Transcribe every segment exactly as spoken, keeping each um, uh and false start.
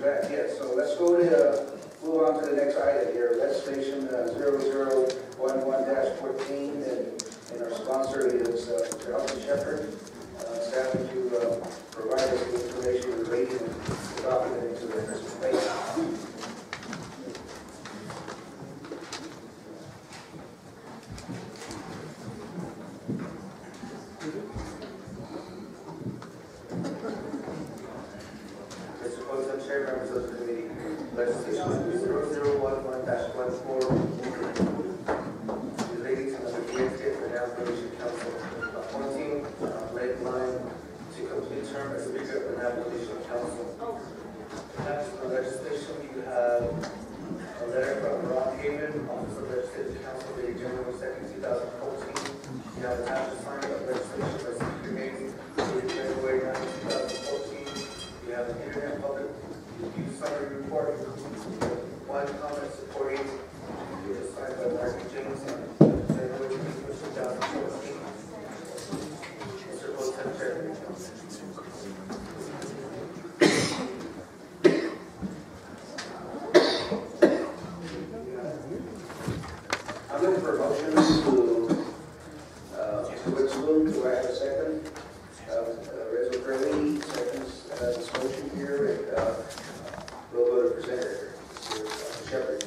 back yet, so let's go to, uh, move on to the next item here. Legislation uh, zero zero one one dash fourteen, and, and our sponsor is uh, Delegate Shepherd. Uh, staff, would you uh, provide us the information and reading the document into the presentation? Mister Pro Temp Chair, members of the committee, legislation zero zero one one dash fourteen relating to the Delegates and Navigation Council appointing uh, red line to complete term as Speaker of the Navigation Council. Attached to the legislation, you have a letter from Ron Haven, Office of Legislative Council, dated January second, two thousand fourteen. You have attached a sign of legislation by Speaker Naize, dated January ninth, two thousand fourteen. You have an Internet Public Review Summary Report, one comment supporting the signed by Mark James on January twenty-first, two thousand fourteen. Mister Pro Temp Chair. I'm looking for a motion to uh, Witherspoon. Do I have a second? Uh, uh, Lorenzo Curley seconds uh, this motion here, and uh, we'll go to presenter, Mister Shepherd.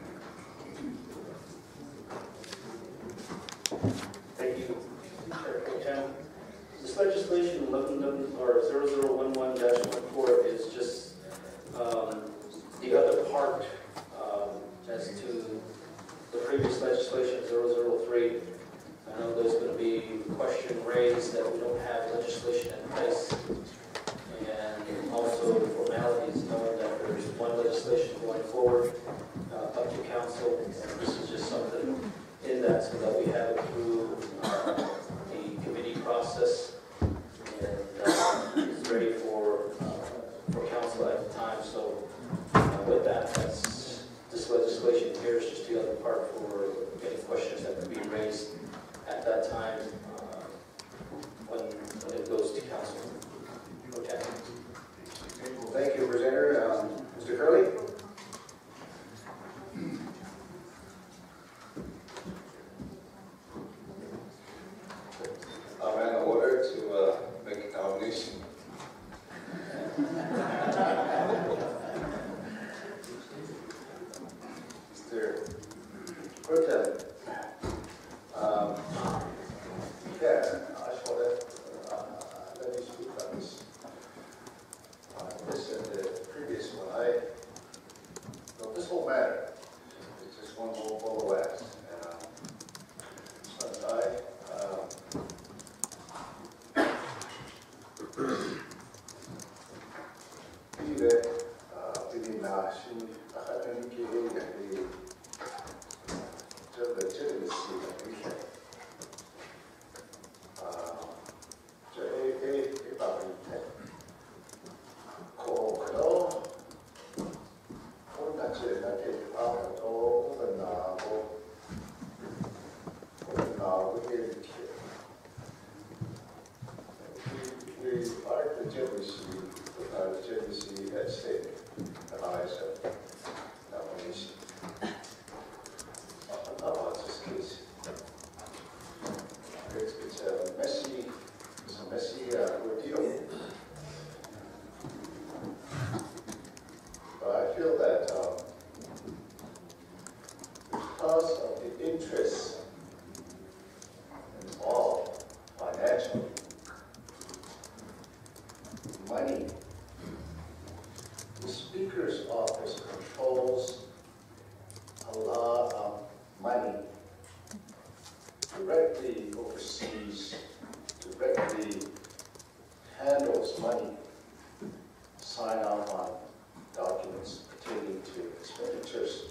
Thank you, Chair Pro Tem. This legislation eleven or zero zero one one dash fourteen is just um, the other part um, as to the previous legislation zero zero three. I know there's going to be a question raised that we don't have legislation in place, and also the formalities knowing that there's one legislation going forward uh, up to council, and this is just something in that so that we have it through uh, the committee process and uh, it's ready for uh, for council at the time. So uh, with that, that's this legislation here is just the other part for any questions that could be raised at that time uh, when, when it goes to council. Okay. Well, thank you, presenter. Um, Mister Curley? I'm in order to uh, make a nomination. Mister Pro Temp. Um, yeah, I just want to uh, let me speak on this. Uh, this and the previous one. I, no, this whole matter is just one whole full of wax. And um, so I, um, Ile pili na shi akadan ke yi da ke jaba jaba shi da ke ah je e e ba ni ko ko ko na che na ke a to ko na ko ko na ko ke ke we are the jaba shi Uh, the Jersey that state allies of nomination. Not lots of case. It's, it's a messy, it's a messy uh, ordeal. But I feel that um, because of the interests involved financially, money, the Speaker's office controls a lot of money, directly oversees, directly handles money, sign off on documents pertaining to expenditures.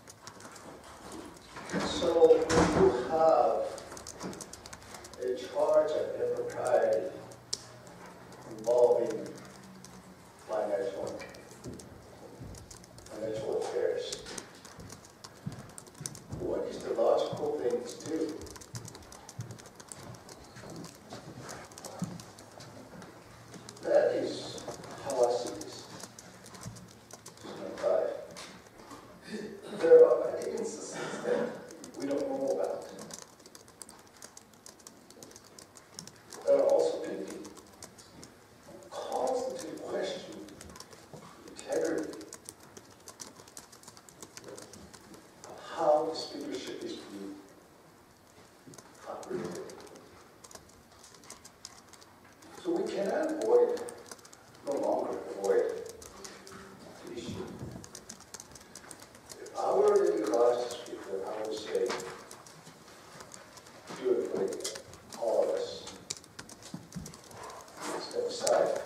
So when you have a charge of impropriety involving financial financial affairs, what is the logical thing to do? That is how I see this. is being operated. So we cannot avoid, no longer avoid the issue. If I were in the class speaker, I would say, do it for all of us. Step aside.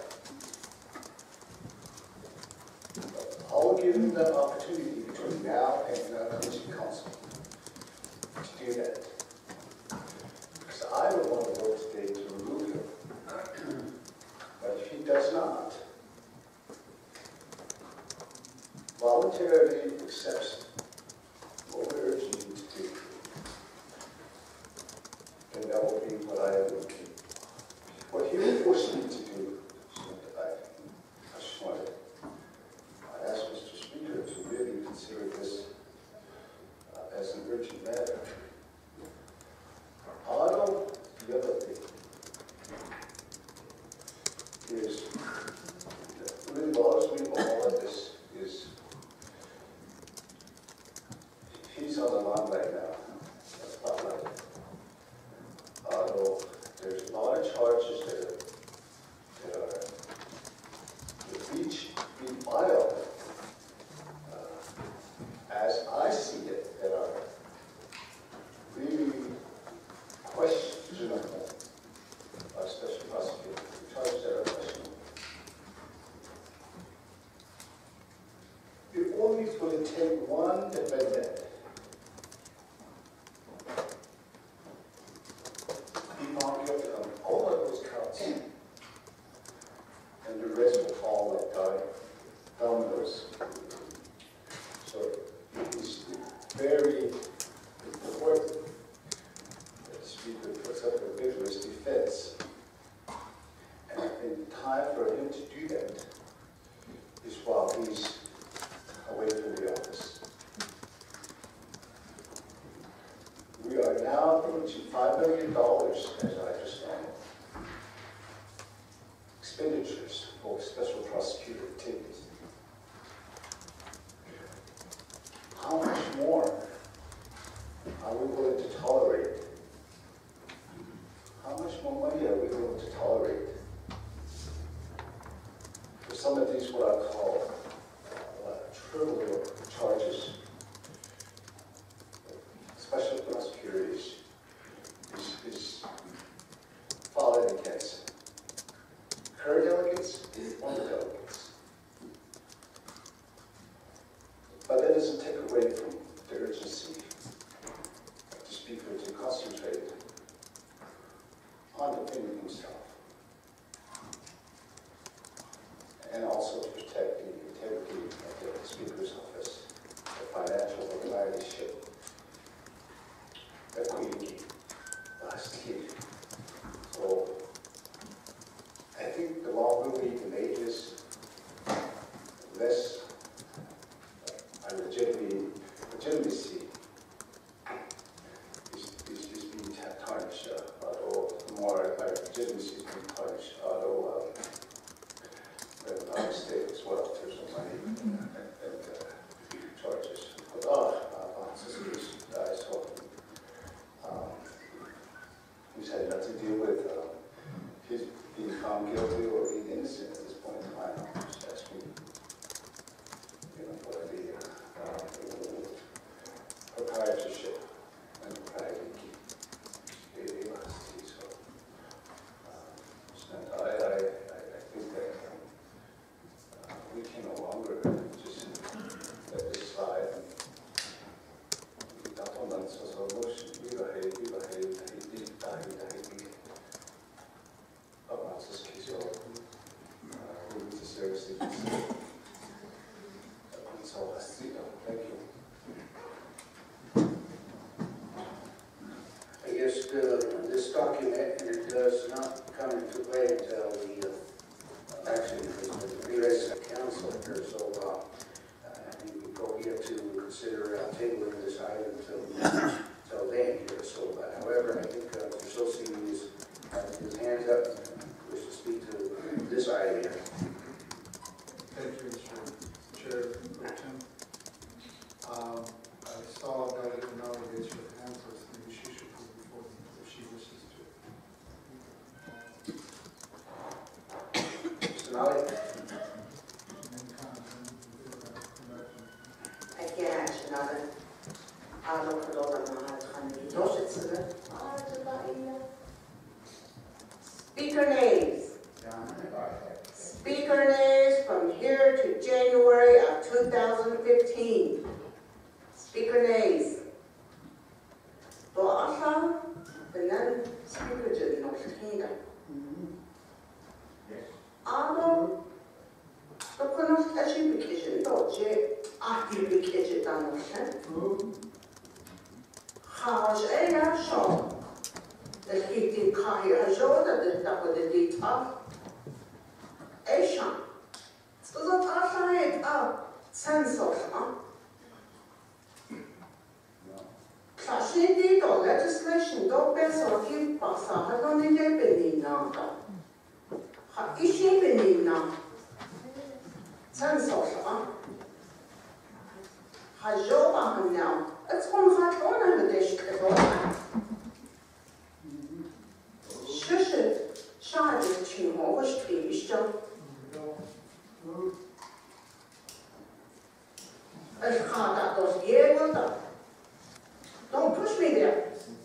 I'll give them the opportunity between now and the commission council to do that. Because I would want to vote today to remove him. But if he does not, voluntarily accepts what we're urging you to do, then that will be what I will do. What he will force me to do, I, I just want to I ask Mister Speaker to really consider this uh, as an urgent matter. Auto, the other thing is, that really bothers me about all of this is, he's on the line right now, that's not like it. Auto, there's a lot of charges that are, that are that each be filed, uh, as I see it, that are really questionable by special prosecutor, charges that are questionable. It only will take one defendant be found guilty on all of those counts, and the rest will fall like die, dominoes. So it's very important that the Speaker puts up a vigorous defense. And I think the time for him to do that is while he's away from the office. We are now approaching five million dollars, as I understand it, expenditures for special prosecutor activities. How much more are we willing to tolerate? How much more money are we willing to tolerate for some of these what I call uh, trivial charges? Special prosecutor is, is, is followed against her delegates or the delegates. But that doesn't take away from the urgency of the Speaker to concentrate on defending himself and also to protect the integrity of the Speaker's office, the financial proprietorship that we last year. So I think the longer we delay this, less uh, legitimacy, legitimacy is, is, is being tarnished, uh, although more our legitimacy is being tarnished, although um, when our state as well, there's some money and, and uh, charges. But oh, uh, sisters, I saw um, he's had nothing to do with uh, his being found guilty or being innocent at this point in time. Just ask me, you know, what the uh, proprietorship and propriety is. So, um, I, I, I think that uh, we can no longer just let this slide. Thank you. I guess uh, this document, it does not come into play until the uh, action has been raised at council here, so uh, I think we go here to consider uh, tabling this item until until then here. So, uh, however, I think uh, Mister Tsosie is has his hands up and wishes to speak to this item here. Thank you, Mister Chair, Pro Temp. Um, I saw Delegate Naize another. I look for those that know how to come in. Those should sit there. Ah, just about here. Speaker Naize. Speaker Naize from here to January of two thousand fifteen. Speaker Naize. To asa, the non speaker did not see that. Alo, the konos actually vacation doje, after vacation done no How's a ya show? The heating car here, I show that the top of the deep up. Asian. So that outside up, sense of, huh? Sashindi do legislation do peso ki pasa hadon ni beni na ka. Ha ishi beni na. Sense of, huh? Ha jo ba now. It's one hot on the dish at all. Shush it. Charge it to more, which to show. Don't push me there.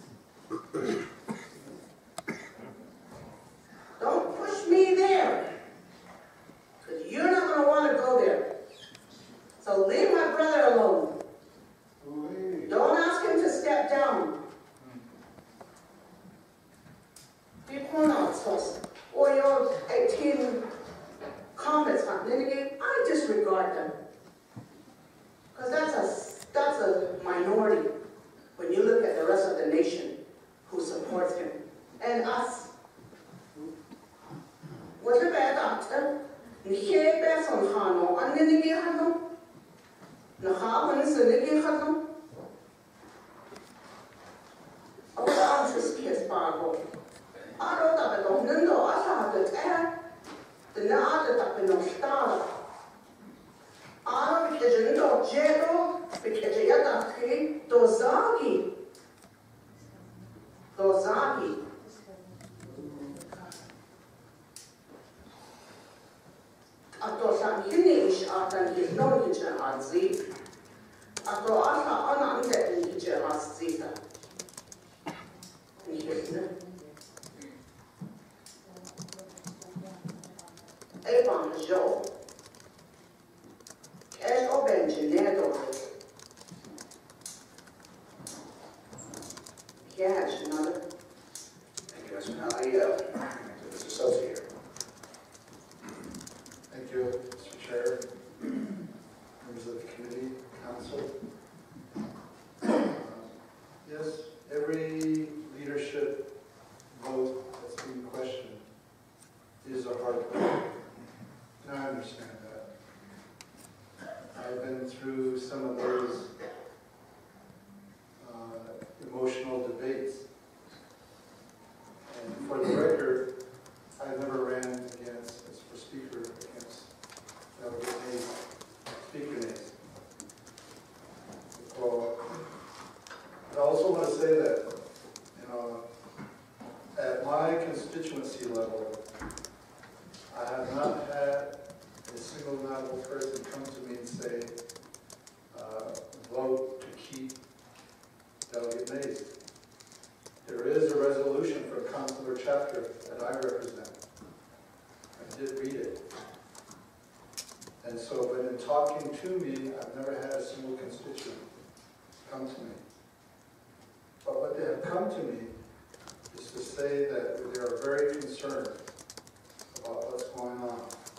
Don't push me there. Because you're not going to want to go there. So leave my brother alone. Don't ask him to step down. People not supposed to. Or your eighteen comments on Delegate, I disregard them. Because that's a, that's a minority when you look at the rest of the nation who supports him. And us. What about doctor? Nije best on Hano, and Delegate Hano? Naha, when is the Delegate Hano? Oh, the answers kiss Barbo. I don't have a don't know, I have the air. The nada that we don't start. I because you know, Jero, because you got to Dozagi. Dozagi. After some finish, after his knowledge and Z. After Asa ununded in the has Zeta. Evangelho, és o benjinedo. Yes, another. Thank you, Mister Nally. Uh, Mister Tsosie here. Thank you, Mister Chair, members of the committee, council. Uh, Yes, every leadership vote that's being questioned is a hard vote. And I understand that. I've been through some of those uh, emotional debates. And for the record, I never ran against, as for speaker, against Delegate Naize, Speaker Naize. So, I also want to say that, you know, at my constituency level, I have not had a single Navajo person come to me and say, uh, vote to keep Delegate Naize. There is a resolution for a consular chapter that I represent. I did read it. And so, but in talking to me, I've never had a single constituent come to me. But what they have come to me is to say that they are very concerned about what's going on.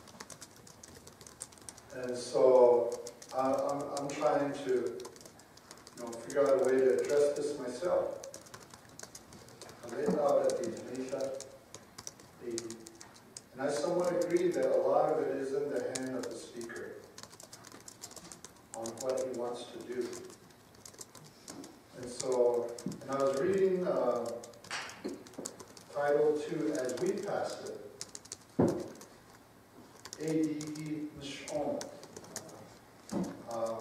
And so I, I'm, I'm trying to, you know, figure out a way to address this myself. And I somewhat agree that a lot of it is in the hand of the speaker on what he wants to do. And so, and I was reading uh, Title two as we passed it. A D E Mishon. Um,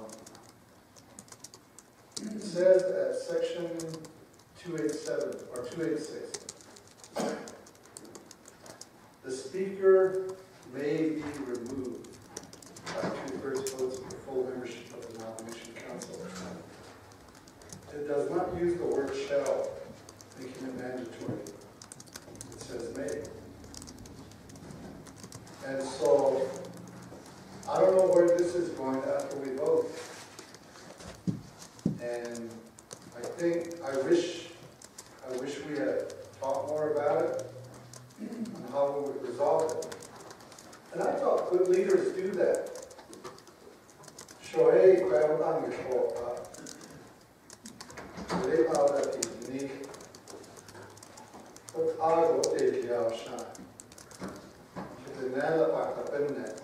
it says at section two eighty-seven or two eighty-six, the speaker may be removed by two-thirds votes of the full membership of the Nomination Council. it does not use the word shall, making it mandatory. It says may. And so, I don't know where this is going after we vote. And I think, I wish, I wish we had talked more about it and how we would resolve it. And I thought good leaders do that. Shohei Kwayamdang Yishoka. They are that is unique. But I will take you out shine. The Nala Pakapenet.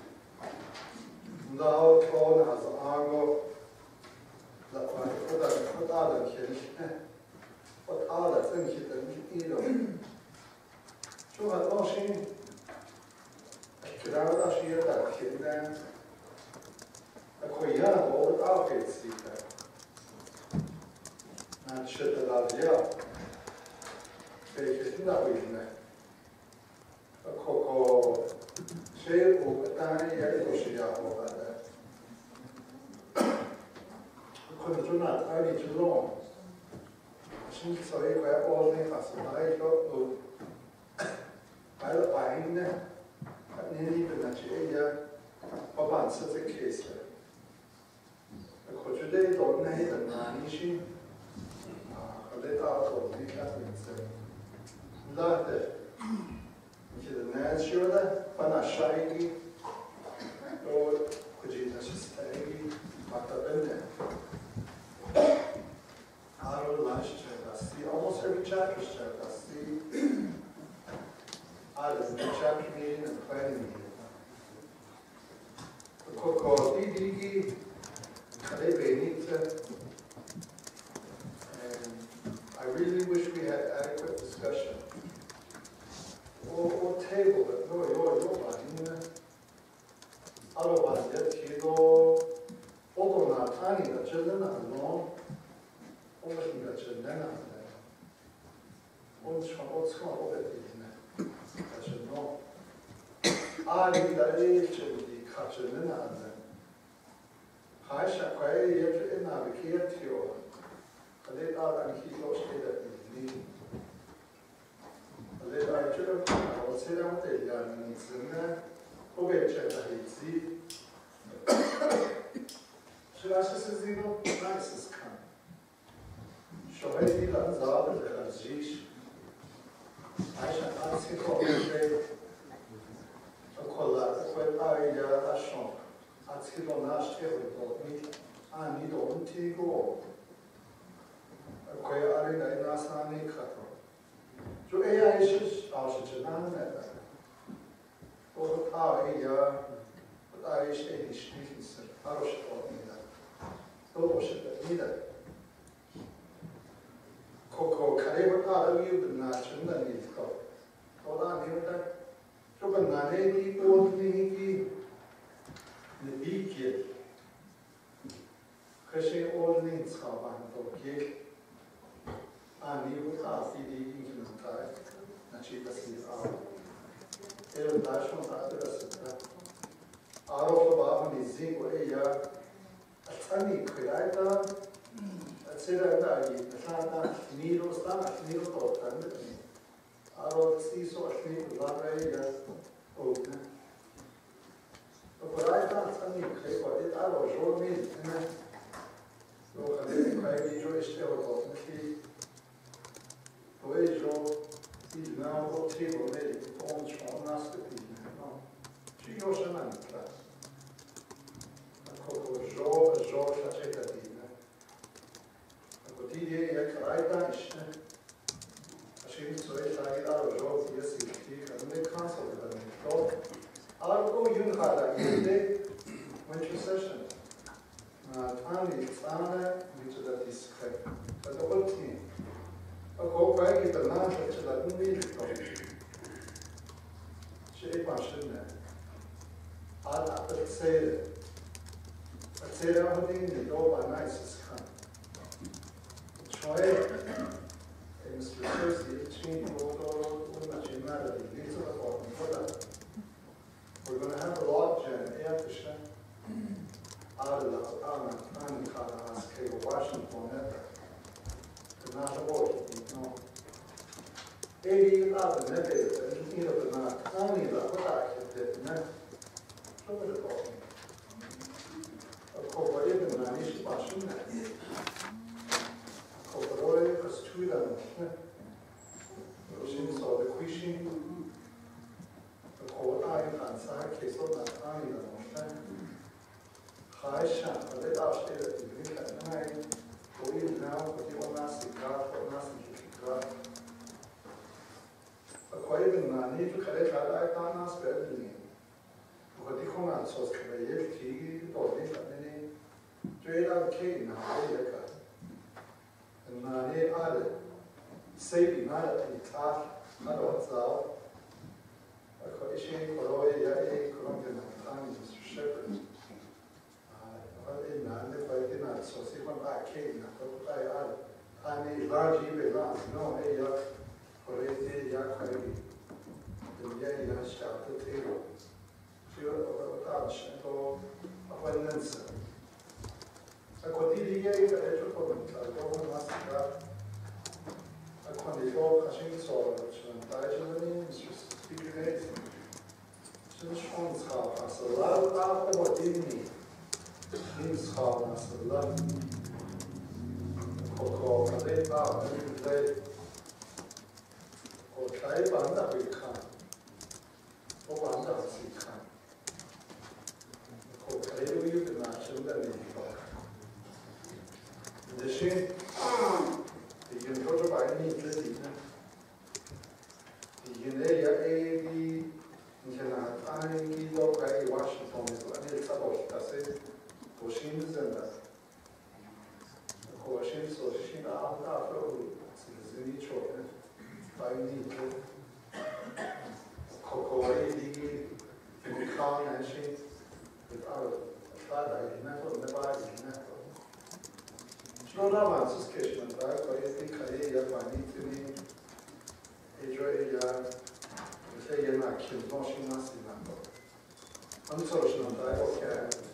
Now, Tone has Argo. The what other kids? What other things you can eat on? So I was saying, I was actually at that kid then. I could hear all the outfits. And shit that out here. They just not with me. A cocoa, say, oh, a tiny, I go see that over there. Because you're not only too long. Since so you have all the facilities, I don't find that. I need even that you have a such a case. Because today don't need a managing. Let out of the captains. Not that. The natural, but not shiny. Or could you just stay? But the Our lunch check, I see almost every chapter check, I see. I was in the chapter meeting and planning meeting. The cook called D D G, Kalebe Nita. And I really wish we had adequate discussion. Or, or table it, no, you're, you're fine. Otherwise, get Kido, although not tiny, the children are long. Looking at your nana, what's what's going on with it? I should know. I need that age to be catching in on them. I shall quite yet in Naabik'iyati Committee. I let out and he lost it at the meeting. I let out to the I was saying what they are needs in there. Over check that he see. Should I say, you know, nice is come. Shohei Lanzab and Rajish. I shall ask him for a day. A collar, a quite area, a shop. Ask him on last year with me. I need on Tigo. A quite area in Asani Kato. So A I is also to none that. Or our area, but I is a speaking, I was taught me that. Those should be that. Coco Kariba are you the nation that is called. Hold on, you know. So, but Nani, old Niki, the big kid. Christian old needs how I'm okay. And you would ask the English type, and she does see out. El Dashon Adressa. Out of the Bavan is Zingo Aya, a tiny creator. Sera da yi tsana niro sta niro to tan ni aro si so ni la rai ga o ne to parai ta tsani kai ko it aro jo mi ne to khale kai ni jo este o to ni to e jo si na o ti o me on chon nas te no ci jo shana tra ko ko jo jo sa che ta ti die je krijgt is. Als je niet zo is, dan je daar zo die is die kan niet cancelen dan niet. Toch? Algo je gaat daar idee met je session. Maar aan die staan moet je dat is krijgen. Dat is ook niet. Ook ook wij je daarna dat je dat niet meer kan. Je ik maar schön. Al het zeer. Het zeer aan het ding die door bij nice is gaan. Mister Tsosie, Chin, Odo, Umachimara, these are the following for that. We're going to have a log jam after Shem. Out of the Anna, Anna, Washington, not about it, no. Maybe other methods, and you know, not only the what I did, not over the ball. Of course, what even I need to watch in that. Of course, what I was two of them. Those saw the question. Of course, I and Sarah case on that I don't know. High shot, but they asked it at the beginning at night. We now, but you want to see God, but nothing to God. Acquire the money to collect I can't spell the name. What the command source can be a key or different. Trade out king now, and money added. Saving not at the top, not what's out. A coalition for all a Colombian and Mister Shepherd. In and if I did not, so see one back king, I add. I mean, large even no, a yak, or a day yak, the yay has shot the table. Fear of a touch and all abundance. I could eat the yay, but I took on it. I don't want to grab. I can't evolve, I think so, and I generally, Mister Speaker Naize. Since one's half, I said, love, love, what didn't he? Means half, I said, love. Or I laid out, I didn't lay. Or try banda we can. Or banda we can. Or try to you the national that we the shame. You can go to buy any place. You can lay a eighty, you can have tiny dog by Washington, and it's about that's it. Oceans and that. Oceans, so she now after the each one. By me, Cocoa, the crown and she without a flat eye, never, never, never. No, no, man, this case, man, right? But I think I hear my need to be a joy, yeah, say you're not killed, no, she must be not. I'm sorry, okay.